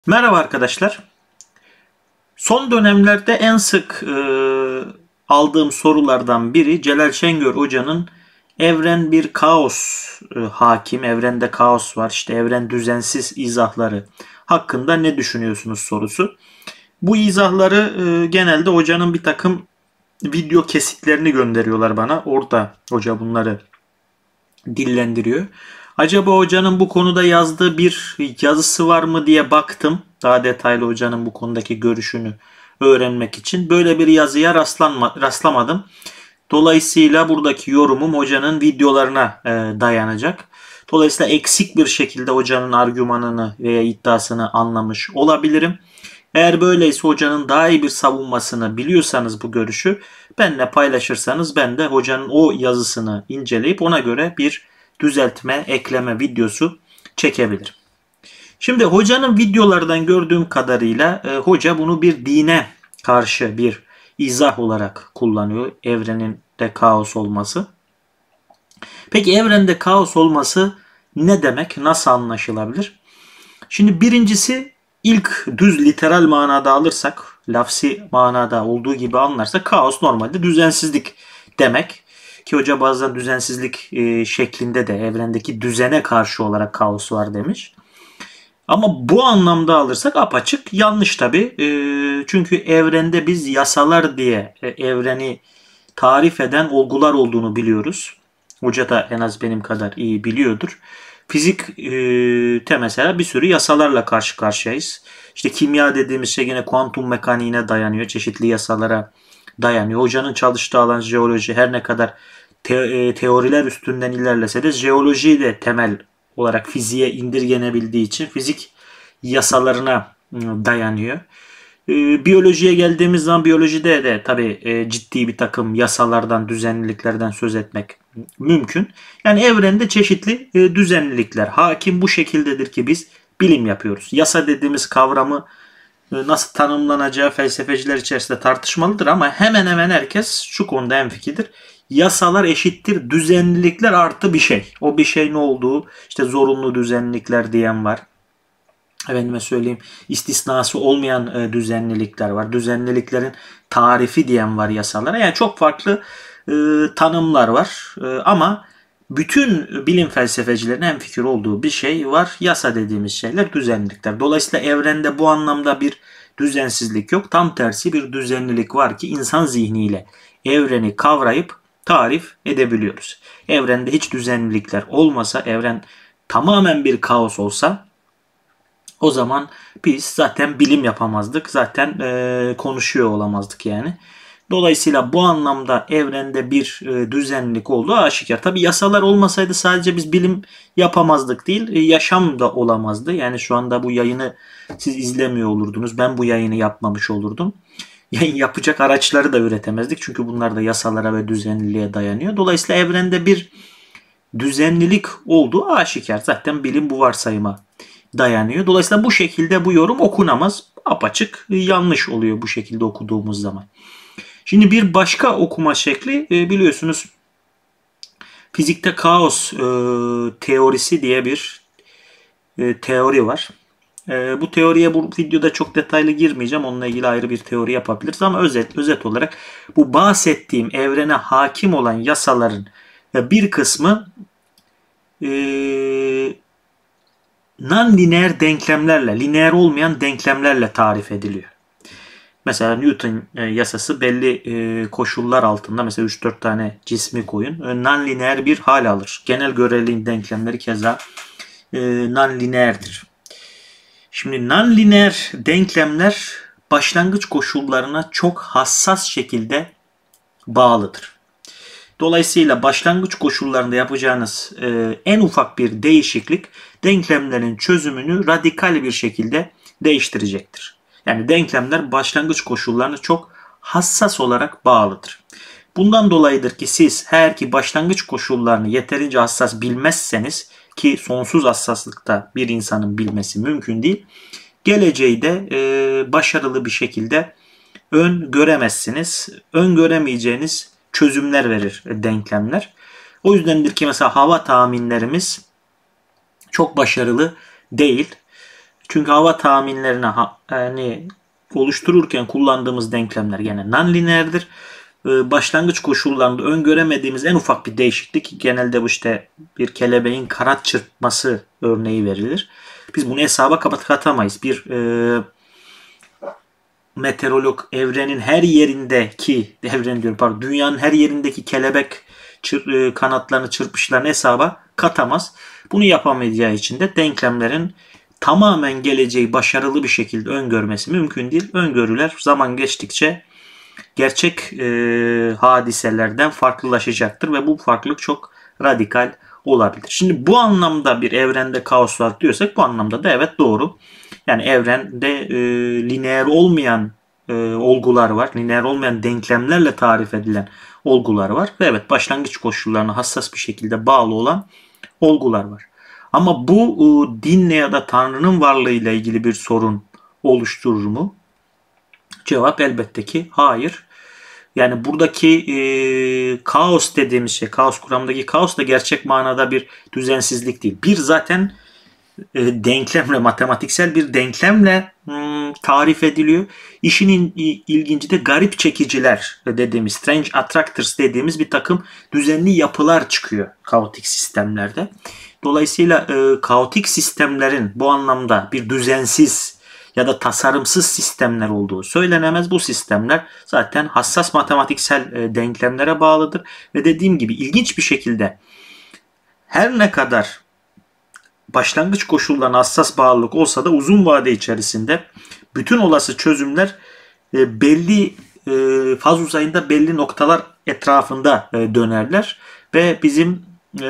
Merhaba arkadaşlar. Son dönemlerde en sık aldığım sorulardan biri Celal Şengör Hoca'nın evren bir kaos hakim, evrende kaos var, işte evren düzensiz izahları hakkında ne düşünüyorsunuz sorusu. Bu izahları genelde hocanın bir takım video kesitlerini gönderiyorlar bana. Orada hoca bunları dillendiriyor. Acaba hocanın bu konuda yazdığı bir yazısı var mı diye baktım. Daha detaylı hocanın bu konudaki görüşünü öğrenmek için. Böyle bir yazıya rastlamadım. Dolayısıyla buradaki yorumum hocanın videolarına dayanacak. Dolayısıyla eksik bir şekilde hocanın argümanını veya iddiasını anlamış olabilirim. Eğer böyleyse hocanın daha iyi bir savunmasını biliyorsanız bu görüşü benimle paylaşırsanız ben de hocanın o yazısını inceleyip ona göre bir düzeltme, ekleme videosu çekebilirim. Şimdi hocanın videolardan gördüğüm kadarıyla hoca bunu bir dine karşı bir izah olarak kullanıyor. Evrenin de kaos olması. Peki evrende kaos olması ne demek? Nasıl anlaşılabilir? Şimdi birincisi ilk düz literal manada alırsak, lafsi manada olduğu gibi anlarsak kaos normalde düzensizlik demek. Ki hoca bazen düzensizlik şeklinde de evrendeki düzene karşı olarak kaos var demiş. Ama bu anlamda alırsak apaçık yanlış tabi. Çünkü evrende biz yasalar diye evreni tarif eden olgular olduğunu biliyoruz. Hoca da en az benim kadar iyi biliyordur. Fizikte mesela bir sürü yasalarla karşı karşıyayız. İşte kimya dediğimiz şey yine kuantum mekaniğine dayanıyor. Çeşitli yasalara dayanıyor. Hocanın çalıştığı alan jeoloji her ne kadar teoriler üstünden ilerlese de jeoloji de temel olarak fiziğe indirgenebildiği için fizik yasalarına dayanıyor. Biyolojiye geldiğimiz zaman biyolojide de tabii ciddi bir takım yasalardan, düzenliliklerden söz etmek mümkün. Yani evrende çeşitli düzenlilikler hakim, bu şekildedir ki biz bilim yapıyoruz. Yasa dediğimiz kavramı nasıl tanımlanacağı felsefeciler içerisinde tartışmalıdır ama hemen hemen herkes şu konuda hemfikirdir. Yasalar eşittir düzenlilikler artı bir şey. O bir şey ne olduğu işte zorunlu düzenlilikler diyen var. Efendime söyleyeyim istisnası olmayan düzenlilikler var. Düzenliliklerin tarifi diyen var yasalara. Yani çok farklı tanımlar var. Ama bütün bilim felsefecilerin hemfikir olduğu bir şey var. Yasa dediğimiz şeyler düzenlilikler. Dolayısıyla evrende bu anlamda bir düzensizlik yok. Tam tersi bir düzenlilik var ki insan zihniyle evreni kavrayıp tarif edebiliyoruz. Evrende hiç düzenlilikler olmasa, evren tamamen bir kaos olsa o zaman biz zaten bilim yapamazdık. Zaten konuşuyor olamazdık yani. Dolayısıyla bu anlamda evrende bir düzenlilik olduğu aşikar. Tabi yasalar olmasaydı sadece biz bilim yapamazdık değil, yaşam da olamazdı. Yani şu anda bu yayını siz izlemiyor olurdunuz. Ben bu yayını yapmamış olurdum. Yayın yapacak araçları da üretemezdik. Çünkü bunlar da yasalara ve düzenliliğe dayanıyor. Dolayısıyla evrende bir düzenlilik olduğu aşikar. Zaten bilim bu varsayıma dayanıyor. Dolayısıyla bu şekilde bu yorum okunamaz. Apaçık yanlış oluyor bu şekilde okuduğumuz zaman. Şimdi bir başka okuma şekli biliyorsunuz fizikte kaos teorisi diye bir teori var. Bu teoriye bu videoda çok detaylı girmeyeceğim. Onunla ilgili ayrı bir teori yapabiliriz ama özet olarak bu bahsettiğim evrene hakim olan yasaların bir kısmı non-lineer denklemlerle, lineer olmayan denklemlerle tarif ediliyor. Mesela Newton yasası belli koşullar altında mesela 3-4 tane cismi koyun non-lineer bir hal alır. Genel görelilik denklemleri keza non-lineerdir. Şimdi non-lineer denklemler başlangıç koşullarına çok hassas şekilde bağlıdır. Dolayısıyla başlangıç koşullarında yapacağınız en ufak bir değişiklik denklemlerin çözümünü radikal bir şekilde değiştirecektir. Yani denklemler başlangıç koşullarına çok hassas olarak bağlıdır. Bundan dolayıdır ki siz eğer ki başlangıç koşullarını yeterince hassas bilmezseniz ki sonsuz hassaslıkta bir insanın bilmesi mümkün değil, geleceği de başarılı bir şekilde öngöremezsiniz. Öngöremeyeceğiniz çözümler verir denklemler. O yüzdendir ki mesela hava tahminlerimiz çok başarılı değil. Çünkü hava tahminlerini yani oluştururken kullandığımız denklemler gene non-lineerdir. Başlangıç koşullarında öngöremediğimiz en ufak bir değişiklik, genelde bu işte bir kelebeğin kanat çırpması örneği verilir. Biz bunu hesaba katamayız. Bir meteorolog evrenin her yerindeki, dünyanın her yerindeki kelebek kanatlarını çırpışlarını hesaba katamaz. Bunu yapamayacağı için de denklemlerin tamamen geleceği başarılı bir şekilde öngörmesi mümkün değil. Öngörüler zaman geçtikçe gerçek hadiselerden farklılaşacaktır ve bu farklılık çok radikal olabilir. Şimdi bu anlamda bir evrende kaos var diyorsak, bu anlamda da evet, doğru. Yani evrende lineer olmayan olgular var. Lineer olmayan denklemlerle tarif edilen olgular var. Ve evet, başlangıç koşullarına hassas bir şekilde bağlı olan olgular var. Ama bu dinle ya da Tanrı'nın varlığıyla ilgili bir sorun oluşturur mu? Cevap elbette ki hayır. Yani buradaki kaos dediğimiz şey, kaos kuramındaki kaos da gerçek manada bir düzensizlik değil. Bir zaten denklemle, matematiksel bir denklemle tarif ediliyor. İşin ilginci de garip çekiciler dediğimiz, strange attractors dediğimiz bir takım düzenli yapılar çıkıyor kaotik sistemlerde. Dolayısıyla kaotik sistemlerin bu anlamda bir düzensiz ya da tasarımsız sistemler olduğu söylenemez. Bu sistemler zaten hassas matematiksel denklemlere bağlıdır. Ve dediğim gibi ilginç bir şekilde her ne kadar başlangıç koşullarına hassas bağlılık olsa da uzun vade içerisinde bütün olası çözümler belli faz uzayında belli noktalar etrafında dönerler ve bizim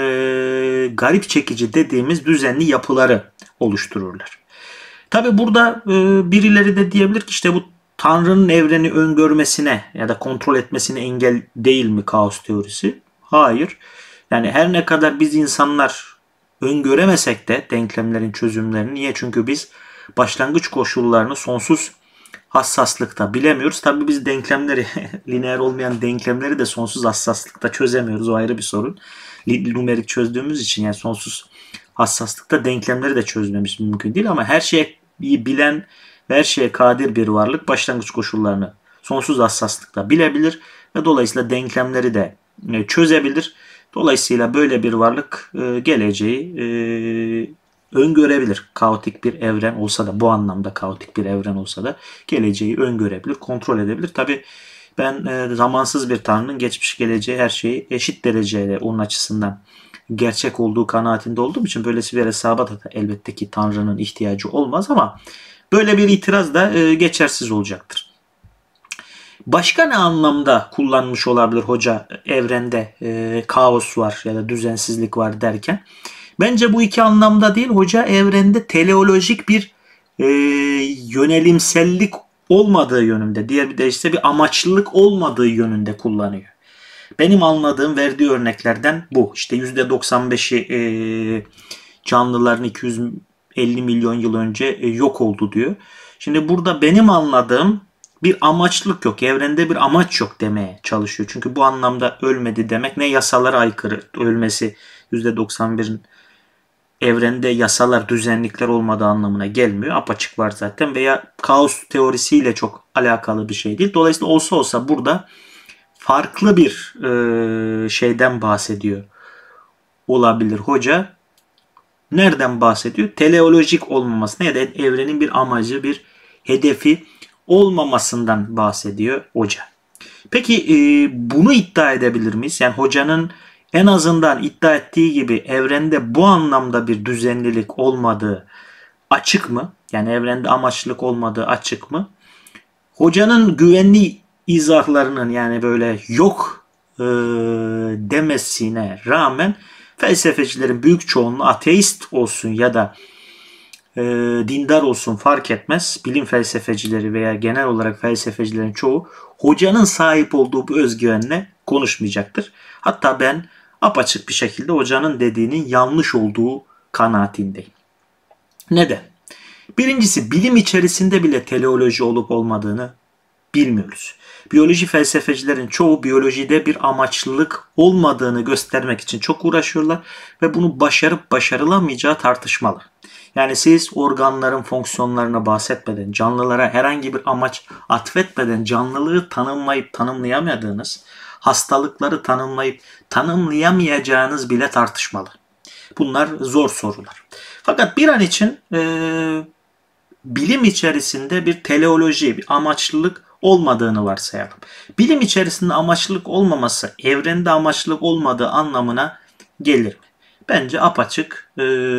garip çekici dediğimiz düzenli yapıları oluştururlar. Tabi burada birileri de diyebilir ki işte bu Tanrı'nın evreni öngörmesine ya da kontrol etmesine engel değil mi kaos teorisi? Hayır. Yani her ne kadar biz insanlar öngöremesek de denklemlerin çözümlerini, niye? Çünkü biz başlangıç koşullarını sonsuz hassaslıkta bilemiyoruz. Tabii biz denklemleri, lineer olmayan denklemleri de sonsuz hassaslıkta çözemiyoruz. O ayrı bir sorun. Numerik çözdüğümüz için yani sonsuz hassaslıkta denklemleri de çözmemiz mümkün değil. Ama her şeyi bilen ve her şeye kadir bir varlık başlangıç koşullarını sonsuz hassaslıkta bilebilir ve dolayısıyla denklemleri de çözebilir. Dolayısıyla böyle bir varlık geleceği öngörebilir. Kaotik bir evren olsa da, bu anlamda kaotik bir evren olsa da geleceği öngörebilir, kontrol edebilir. Tabi ben zamansız bir Tanrı'nın geçmiş, geleceği, her şeyi eşit derecede onun açısından gerçek olduğu kanaatinde olduğum için böylesi bir hesaba da elbette ki Tanrı'nın ihtiyacı olmaz, ama böyle bir itiraz da geçersiz olacaktır. Başka ne anlamda kullanmış olabilir hoca evrende kaos var ya da düzensizlik var derken? Bence bu iki anlamda değil, hoca evrende teleolojik bir yönelimsellik olmadığı yönünde, diğer bir deyişle bir amaçlılık olmadığı yönünde kullanıyor. Benim anladığım, verdiği örneklerden bu. İşte %95'i canlıların 250 milyon yıl önce yok oldu diyor. Şimdi burada benim anladığım bir amaçlık yok. Evrende bir amaç yok demeye çalışıyor. Çünkü bu anlamda ölmedi demek ne yasalara aykırı, ölmesi %91'in evrende yasalar, düzenlikler olmadığı anlamına gelmiyor. Apaçık var zaten, veya kaos teorisiyle çok alakalı bir şey değil. Dolayısıyla olsa burada farklı bir şeyden bahsediyor olabilir hoca. Nereden bahsediyor? Teleolojik olmamasına ya da evrenin bir amacı, bir hedefi olmamasından bahsediyor hoca. Peki bunu iddia edebilir miyiz? Yani hocanın en azından iddia ettiği gibi evrende bu anlamda bir düzenlilik olmadığı açık mı? Yani evrende amaçlılık olmadığı açık mı? Hocanın güvenli izahlarının, yani böyle yok demesine rağmen felsefecilerin büyük çoğunluğu, ateist olsun ya da dindar olsun fark etmez, bilim felsefecileri veya genel olarak felsefecilerin çoğu hocanın sahip olduğu bu özgüvenle konuşmayacaktır. Hatta ben apaçık bir şekilde hocanın dediğinin yanlış olduğu kanaatindeyim. Neden? Birincisi, bilim içerisinde bile teleoloji olup olmadığını bilmiyoruz. Biyoloji felsefecilerin çoğu biyolojide bir amaçlılık olmadığını göstermek için çok uğraşıyorlar ve bunu başarıp başarılamayacağı tartışmalı. Yani siz organların fonksiyonlarına bahsetmeden, canlılara herhangi bir amaç atfetmeden canlılığı tanımlayıp tanımlayamadığınız, hastalıkları tanımlayıp tanımlayamayacağınız bile tartışmalı. Bunlar zor sorular. Fakat bir an için bilim içerisinde bir teleoloji, bir amaçlılık olmadığını varsayalım. Bilim içerisinde amaçlılık olmaması, evrende amaçlılık olmadığı anlamına gelir mi? Bence apaçık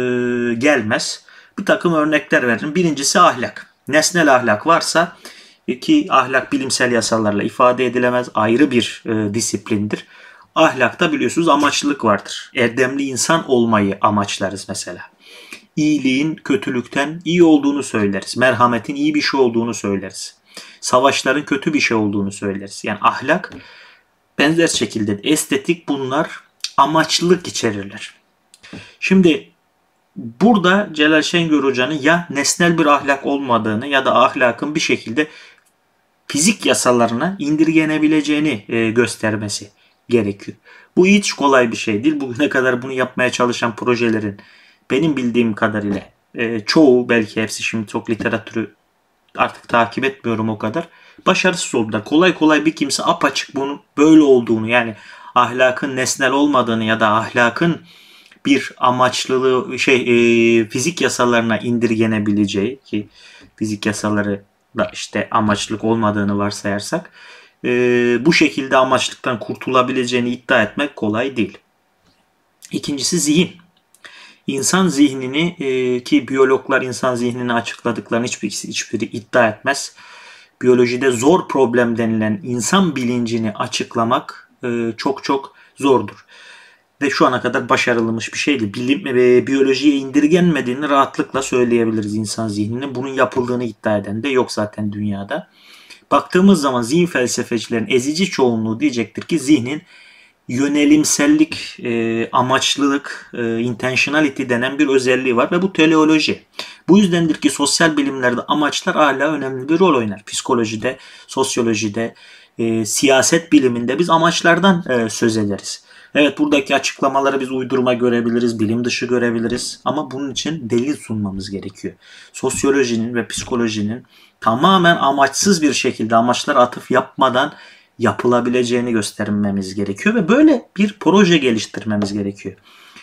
gelmez. Bir takım örnekler veririm. Birincisi ahlak. Nesnel ahlak varsa, ki ahlak bilimsel yasalarla ifade edilemez, ayrı bir disiplindir. Ahlakta biliyorsunuz amaçlılık vardır. Erdemli insan olmayı amaçlarız mesela. İyiliğin kötülükten iyi olduğunu söyleriz. Merhametin iyi bir şey olduğunu söyleriz. Savaşların kötü bir şey olduğunu söyleriz. Yani ahlak benzer şekilde estetik, bunlar amaçlılık içerirler. Şimdi burada Celal Şengör Hoca'nın ya nesnel bir ahlak olmadığını ya da ahlakın bir şekilde fizik yasalarına indirgenebileceğini göstermesi gerekiyor. Bu hiç kolay bir şey değil. Bugüne kadar bunu yapmaya çalışan projelerin benim bildiğim kadarıyla çoğu, belki hepsi, şimdi çok literatürü artık takip etmiyorum o kadar, başarısız oldular. Kolay kolay bir kimse apaçık bunun böyle olduğunu, yani ahlakın nesnel olmadığını ya da ahlakın bir amaçlılığı fizik yasalarına indirgenebileceği, ki fizik yasaları da işte amaçlık olmadığını varsayarsak bu şekilde amaçlıktan kurtulabileceğini iddia etmek kolay değil. İkincisi zihin. İnsan zihnini, ki biyologlar insan zihnini açıkladıklarını hiçbiri iddia etmez. Biyolojide zor problem denilen insan bilincini açıklamak çok çok zordur. Ve şu ana kadar başarılmış bir şeydi. Bilim ve biyolojiye indirgenmediğini rahatlıkla söyleyebiliriz insan zihninin. Bunun yapıldığını iddia eden de yok zaten dünyada. Baktığımız zaman zihin felsefecilerin ezici çoğunluğu diyecektir ki zihnin yönelimsellik, amaçlılık, intentionality denen bir özelliği var ve bu teleoloji. Bu yüzdendir ki sosyal bilimlerde amaçlar hala önemli bir rol oynar. Psikolojide, sosyolojide, siyaset biliminde biz amaçlardan söz ederiz. Evet, buradaki açıklamaları biz uydurma görebiliriz, bilim dışı görebiliriz ama bunun için delil sunmamız gerekiyor. Sosyolojinin ve psikolojinin tamamen amaçsız bir şekilde, amaçlara atıf yapmadan yapılabileceğini göstermemiz gerekiyor ve böyle bir proje geliştirmemiz gerekiyor.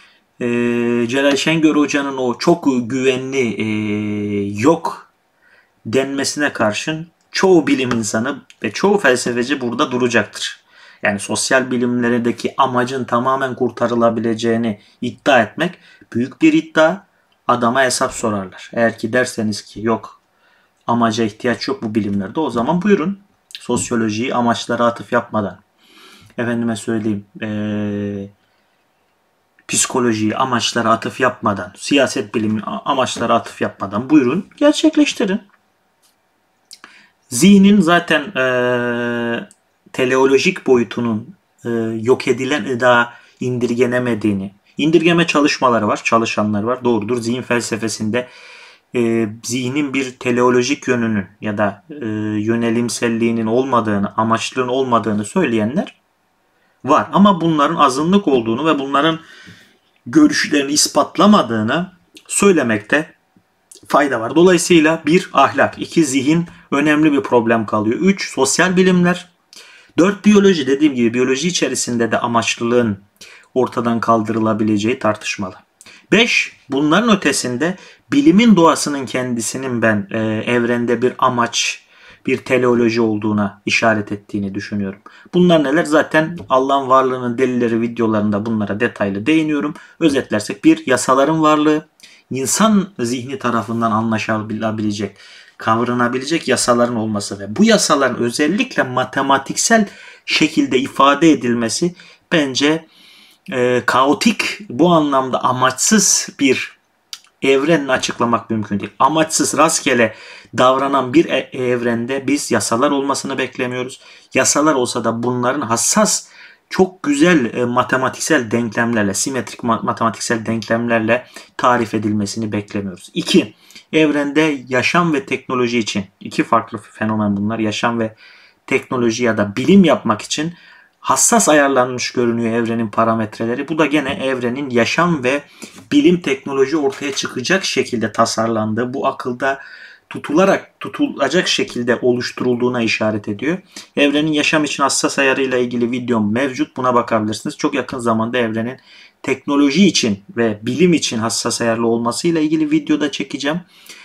Celal Şengör Hoca'nın o çok güvenli yok denmesine karşın çoğu bilim insanı ve çoğu felsefeci burada duracaktır. Yani sosyal bilimlerdeki amacın tamamen kurtarılabileceğini iddia etmek büyük bir iddia. Adama hesap sorarlar. Eğer ki derseniz ki yok, amaca ihtiyaç yok bu bilimlerde, o zaman buyurun sosyolojiyi amaçlara atıf yapmadan, efendime söyleyeyim psikolojiyi amaçlara atıf yapmadan, siyaset bilimi amaçlara atıf yapmadan buyurun gerçekleştirin. Zihnin zaten teleolojik boyutunun yok edilen, daha indirgenemediğini, indirgeme çalışmaları var, çalışanlar var, doğrudur. Zihin felsefesinde zihnin bir teleolojik yönünün ya da yönelimselliğinin olmadığını, amaçlığın olmadığını söyleyenler var. Ama bunların azınlık olduğunu ve bunların görüşlerini ispatlamadığını söylemekte fayda var. Dolayısıyla 1 ahlak, 2 zihin önemli bir problem kalıyor. 3 sosyal bilimler, 4 biyoloji, dediğim gibi biyoloji içerisinde de amaçlılığın ortadan kaldırılabileceği tartışmalı. 5 bunların ötesinde bilimin doğasının kendisinin ben evrende bir amaç, bir teleoloji olduğuna işaret ettiğini düşünüyorum. Bunlar neler? Zaten Allah'ın varlığının delilleri videolarında bunlara detaylı değiniyorum. Özetlersek 1 yasaların varlığı, insan zihni tarafından anlaşılabilecek, kavranabilecek yasaların olması ve bu yasaların özellikle matematiksel şekilde ifade edilmesi bence kaotik, bu anlamda amaçsız bir evrenle açıklamak mümkün değil. Amaçsız, rastgele davranan bir evrende biz yasalar olmasını beklemiyoruz. Yasalar olsa da bunların hassas çok güzel matematiksel denklemlerle, simetrik matematiksel denklemlerle tarif edilmesini beklemiyoruz. 2. Evrende yaşam ve teknoloji için, iki farklı fenomen bunlar. Yaşam ve teknoloji ya da bilim yapmak için hassas ayarlanmış görünüyor evrenin parametreleri. Bu da gene evrenin yaşam ve bilim teknoloji ortaya çıkacak şekilde tasarlandığı, bu akılda tutulacak şekilde oluşturulduğuna işaret ediyor. Evrenin yaşam için hassas ayarıyla ilgili videom mevcut. Buna bakabilirsiniz. Çok yakın zamanda evrenin teknoloji için ve bilim için hassas ayarlı olmasıyla ilgili videoda çekeceğim.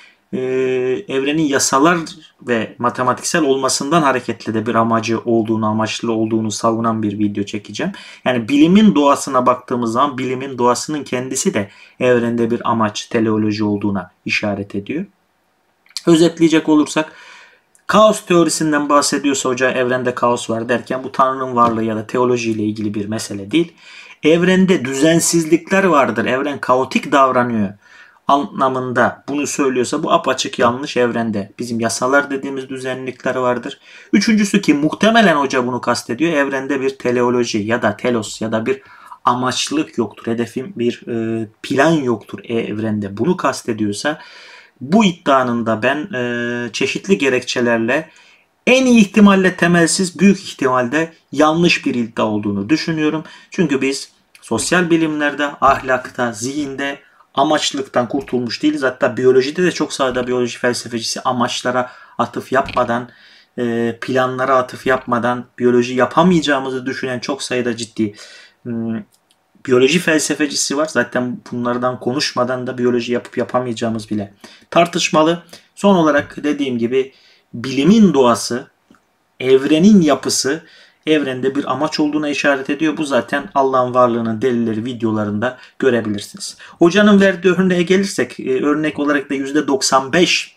Evrenin yasalar ve matematiksel olmasından hareketle de bir amacı olduğunu, amaçlı olduğunu savunan bir video çekeceğim. Yani bilimin doğasına baktığımız zaman bilimin doğasının kendisi de evrende bir amaç, teleoloji olduğuna işaret ediyor. Özetleyecek olursak, kaos teorisinden bahsediyorsa hoca evrende kaos var derken bu Tanrı'nın varlığı ya da teolojiyle ilgili bir mesele değil. Evrende düzensizlikler vardır, evren kaotik davranıyor anlamında bunu söylüyorsa bu apaçık yanlış. Evrende bizim yasalar dediğimiz düzenlilikler vardır. Üçüncüsü ki muhtemelen hoca bunu kastediyor. Evrende bir teleoloji ya da telos ya da bir amaçlılık yoktur. Hedefim bir plan yoktur evrende. Bunu kastediyorsa bu iddianın da ben çeşitli gerekçelerle en iyi ihtimalle temelsiz, büyük ihtimalle yanlış bir iddia olduğunu düşünüyorum. Çünkü biz sosyal bilimlerde, ahlakta, zihinde amaçlılıktan kurtulmuş değiliz. Hatta biyolojide de çok sayıda biyoloji felsefecisi amaçlara atıf yapmadan, planlara atıf yapmadan biyoloji yapamayacağımızı düşünen çok sayıda ciddi biyoloji felsefecisi var. Zaten bunlardan konuşmadan da biyoloji yapıp yapamayacağımız bile tartışmalı. Son olarak dediğim gibi bilimin doğası, evrenin yapısı evrende bir amaç olduğuna işaret ediyor. Bu zaten Allah'ın varlığının delilleri videolarında görebilirsiniz. Hocanın verdiği örneğe gelirsek, örnek olarak da %95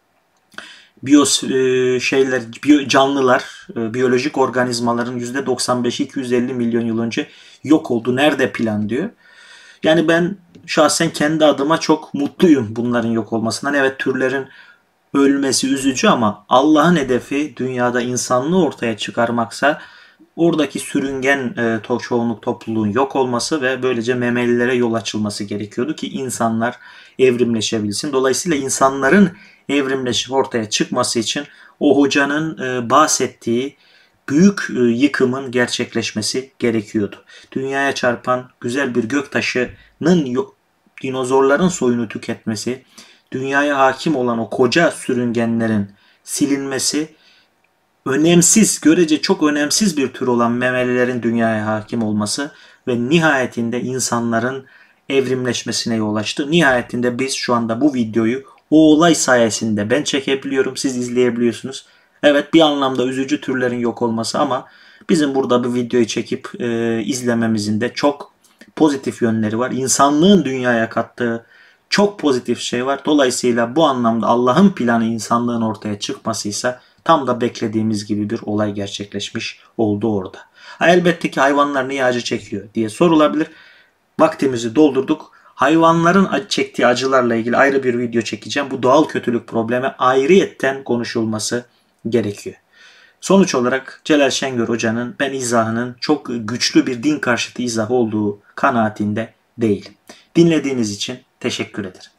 canlılar, biyolojik organizmaların %95'i 250 milyon yıl önce yok oldu. Nerede plan diyor. Yani ben şahsen kendi adıma çok mutluyum bunların yok olmasından. Evet, türlerin ölmesi üzücü ama Allah'ın hedefi dünyada insanlığı ortaya çıkarmaksa oradaki sürüngen çoğunluk topluluğun yok olması ve böylece memelilere yol açılması gerekiyordu ki insanlar evrimleşebilsin. Dolayısıyla insanların evrimleşip ortaya çıkması için o hocanın bahsettiği büyük yıkımın gerçekleşmesi gerekiyordu. Dünyaya çarpan güzel bir göktaşının dinozorların soyunu tüketmesi, dünyaya hakim olan o koca sürüngenlerin silinmesi, önemsiz, görece çok önemsiz bir tür olan memelilerin dünyaya hakim olması ve nihayetinde insanların evrimleşmesine yol açtı. Nihayetinde biz şu anda bu videoyu o olay sayesinde ben çekebiliyorum, siz izleyebiliyorsunuz. Evet, bir anlamda üzücü türlerin yok olması ama bizim burada bu videoyu çekip izlememizin de çok pozitif yönleri var. İnsanlığın dünyaya kattığı çok pozitif şey var. Dolayısıyla bu anlamda Allah'ın planı insanlığın ortaya çıkmasıysa tam da beklediğimiz gibi bir olay gerçekleşmiş oldu orada. Elbette ki hayvanlar niye acı çekiyor diye sorulabilir. Vaktimizi doldurduk. Hayvanların çektiği acılarla ilgili ayrı bir video çekeceğim. Bu doğal kötülük problemi ayrıyetten konuşulması gerekiyor. Sonuç olarak Celal Şengör Hoca'nın ben izahının çok güçlü bir din karşıtı izah olduğu kanaatinde değilim. Dinlediğiniz için teşekkür ederim.